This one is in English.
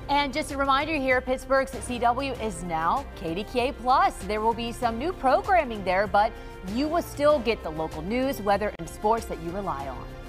And just a reminder here, Pittsburgh's CW is now KDKA Plus. There will be some new programming there, but you will still get the local news, weather, and sports that you rely on.